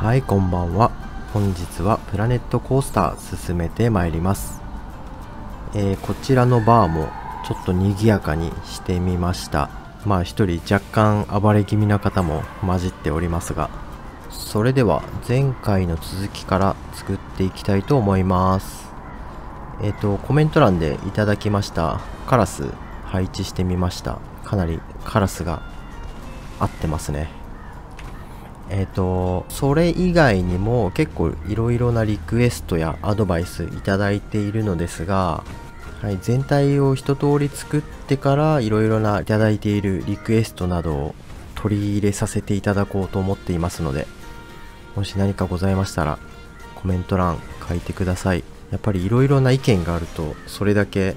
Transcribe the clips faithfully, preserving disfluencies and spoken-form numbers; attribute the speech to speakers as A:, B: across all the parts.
A: はい、こんばんは。本日はプラネットコースター進めてまいります。えー、こちらのバーもちょっと賑やかにしてみました。まあ一人若干暴れ気味な方も混じっておりますが、それでは前回の続きから作っていきたいと思います。えっとコメント欄でいただきましたカラス配置してみました。かなりカラスが合ってますね。えっとそれ以外にも結構いろいろなリクエストやアドバイスいただいているのですが、はい、全体を一通り作ってからいろいろないただいているリクエストなどを取り入れさせていただこうと思っていますので、もし何かございましたらコメント欄書いてください。やっぱりいろいろな意見があるとそれだけ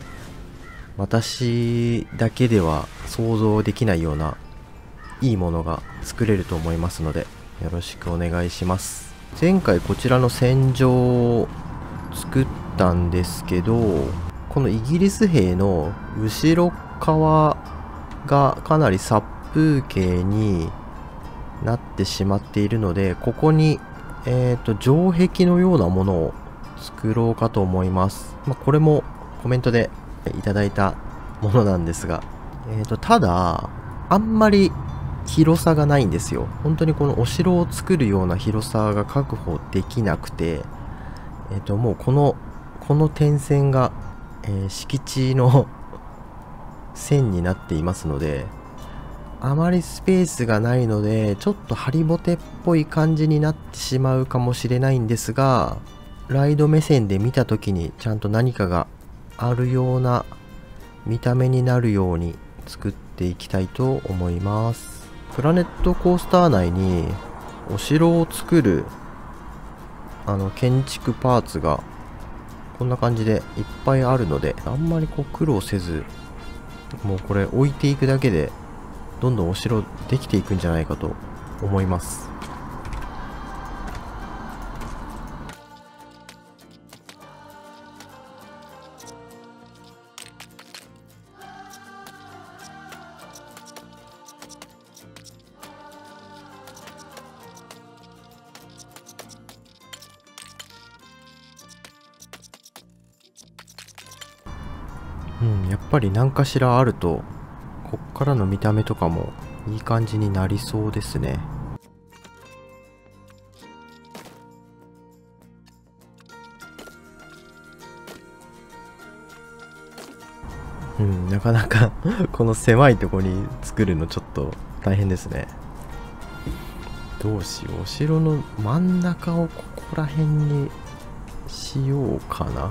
A: 私だけでは想像できないようないいものが作れると思いますのでよろしくお願いします。前回こちらの戦場を作ったんですけど、このイギリス兵の後ろ側がかなり殺風景になってしまっているので、ここにえーと城壁のようなものを作ろうかと思います。まあ、これもコメントでいただいたものなんですが、えーとただあんまり広さがないんですよ。本当にこのお城を作るような広さが確保できなくて、えっともうこのこの点線が、えー敷地の線になっていますので、あまりスペースがないのでちょっとハリボテっぽい感じになってしまうかもしれないんですが、ライド目線で見た時にちゃんと何かがあるような見た目になるように作っていきたいと思います。プラネットコースター内にお城を作るあの建築パーツがこんな感じでいっぱいあるので、あんまりこう苦労せず、もうこれ置いていくだけでどんどんお城できていくんじゃないかと思います。うん、やっぱり何かしらあるとこっからの見た目とかもいい感じになりそうですね。うん、なかなかこの狭いとこに作るのちょっと大変ですね。どうしよう、お城の真ん中をここら辺にしようかな。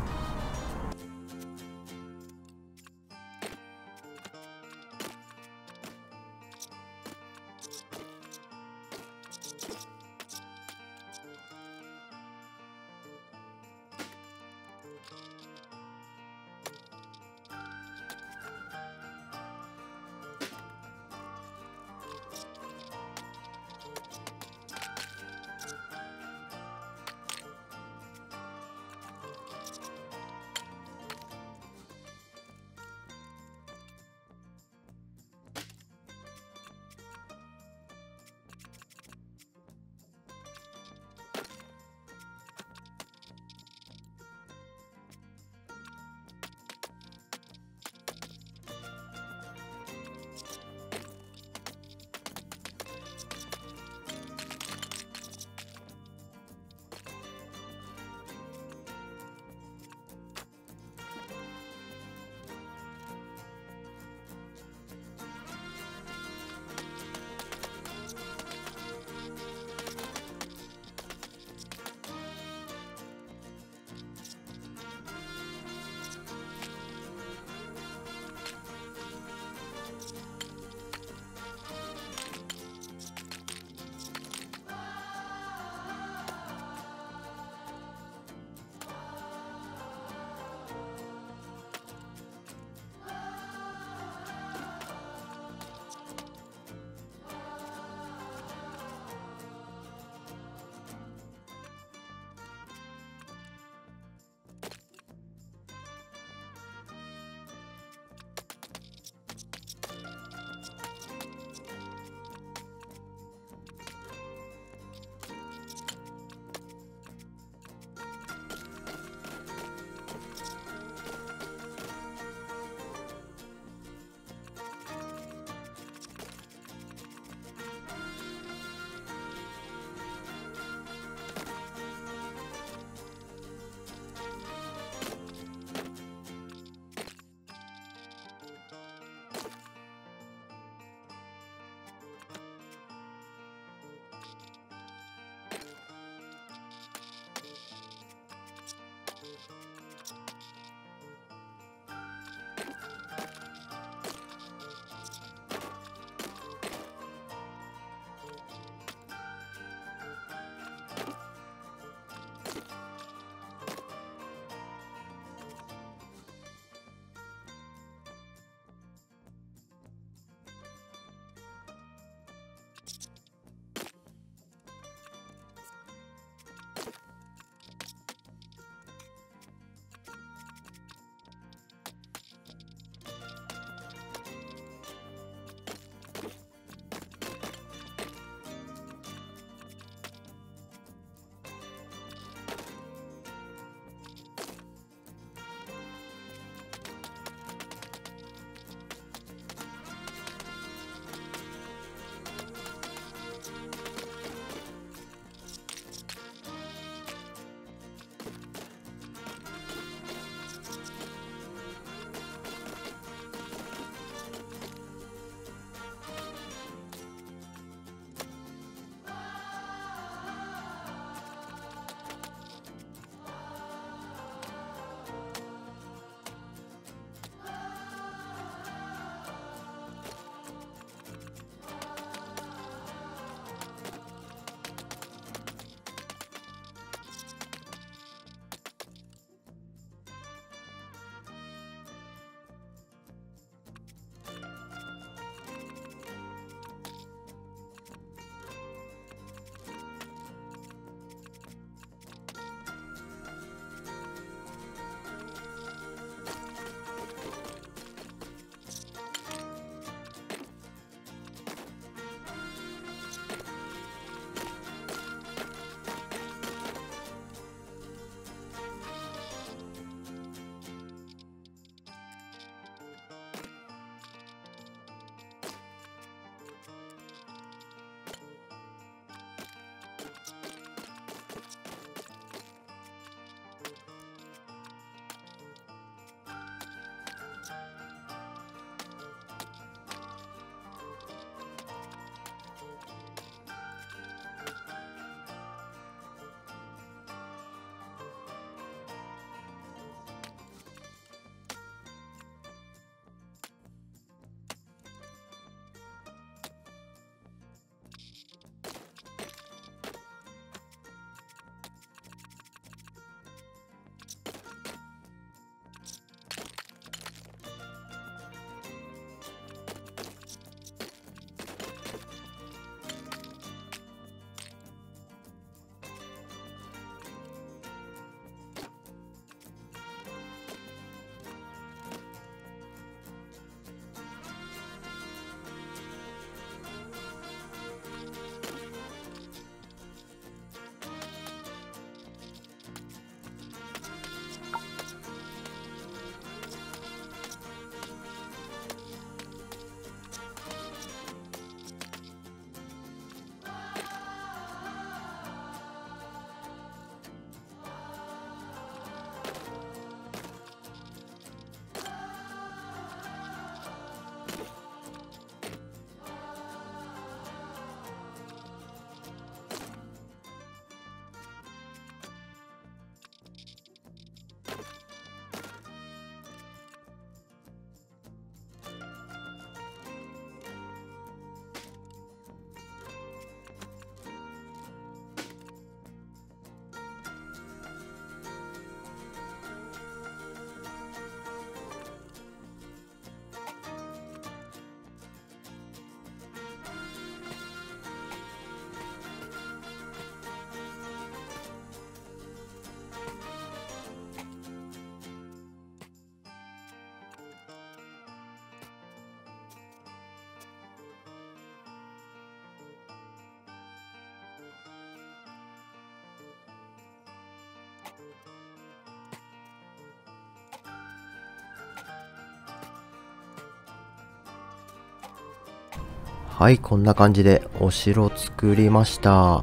A: はい、こんな感じでお城作りました。ま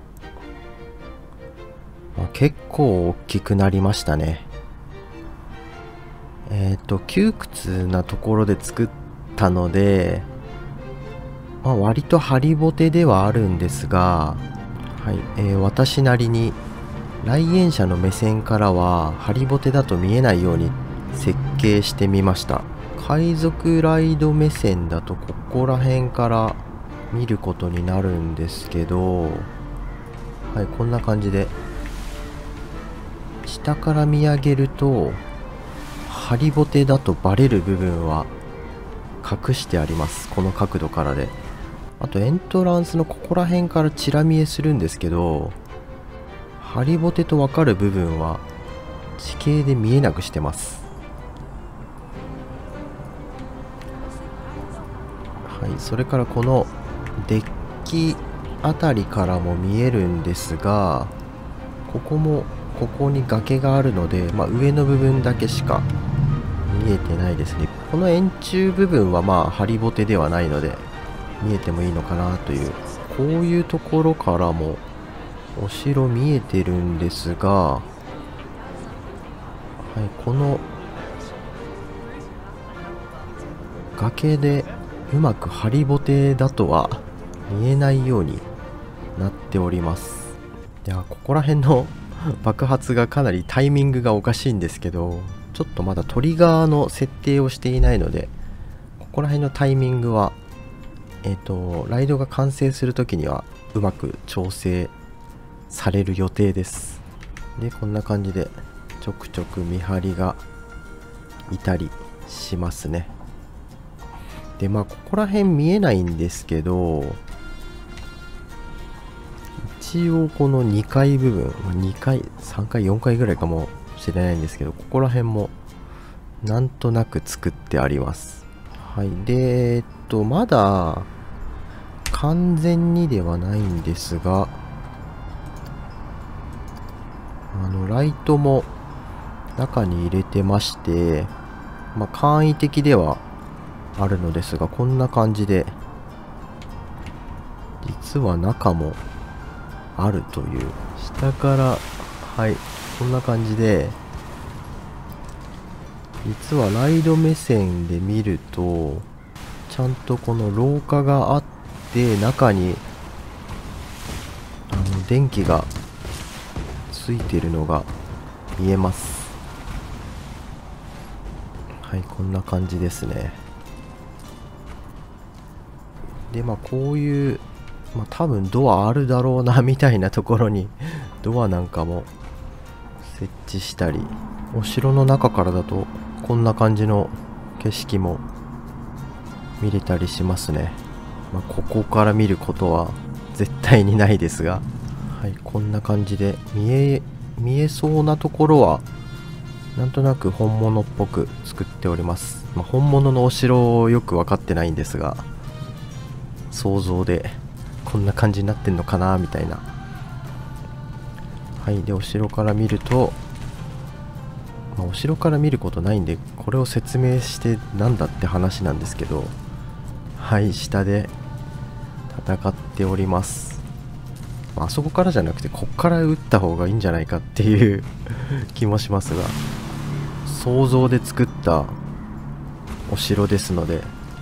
A: あ、結構大きくなりましたね。えっと、窮屈なところで作ったので、まあ、割とハリボテではあるんですが、はい、えー、私なりに来園者の目線からはハリボテだと見えないように設計してみました。海賊ライド目線だとここら辺から見ることになるんですけど、はい、こんな感じで下から見上げるとハリボテだとバレる部分は隠してあります。この角度からで。あとエントランスのここら辺からチラ見えするんですけど、ハリボテとわかる部分は地形で見えなくしてます。はい、それからこのデッキあたりからも見えるんですが、ここもここに崖があるので、まあ、上の部分だけしか見えてないですね。この円柱部分はまあハリボテではないので見えてもいいのかなという、こういうところからもお城見えてるんですが、はい、この崖でうまくハリボテだとは見えないようになっております。いや、ここら辺の爆発がかなりタイミングがおかしいんですけど、ちょっとまだトリガーの設定をしていないので、ここら辺のタイミングはえっとライドが完成するときにはうまく調整される予定です。で、こんな感じでちょくちょく見張りがいたりしますね。で、まあここら辺見えないんですけど、一応このにかい部分、にかい、さんかい、よんかいぐらいかもしれないんですけど、ここら辺もなんとなく作ってあります。はい。で、えっと、まだ完全にではないんですが、あの、ライトも中に入れてまして、まあ簡易的ではあるのですが、こんな感じで、実は中もあるという。下から、はい、こんな感じで、実はライド目線で見ると、ちゃんとこの廊下があって、中に、あの、電気がついてるのが見えます。はい、こんな感じですね。で、まあ、こういう、まあ、多分ドアあるだろうなみたいなところにドアなんかも設置したり、お城の中からだとこんな感じの景色も見れたりしますね。まあ、ここから見ることは絶対にないですが、はい、こんな感じで見え見えそうなところはなんとなく本物っぽく作っております。まあ、本物のお城をよく分かってないんですが、想像でこんな感じになってんのかなみたいな。はい。で、お城から見ると、まあ、お城から見ることないんでこれを説明してなんだって話なんですけど、はい、下で戦っております。まあ、あそこからじゃなくてこっから撃った方がいいんじゃないかっていう気もしますが、想像で作ったお城ですので、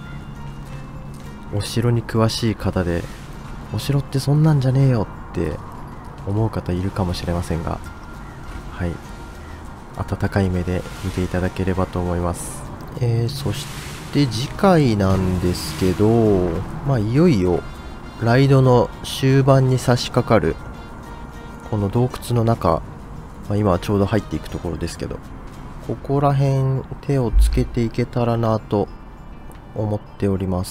A: お城に詳しい方でお城ってそんなんじゃねえよって思う方いるかもしれませんが、はい、温かい目で見ていただければと思います。えー、そして次回なんですけど、まあいよいよライドの終盤に差し掛かるこの洞窟の中、まあ、今はちょうど入っていくところですけど、ここら辺手をつけていけたらなと思っております。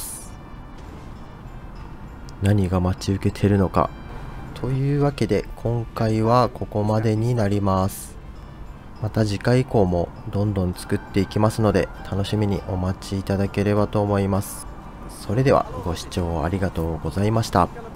A: 何が待ち受けてるのか。というわけで今回はここまでになります。また次回以降もどんどん作っていきますので、楽しみにお待ちいただければと思います。それではご視聴ありがとうございました。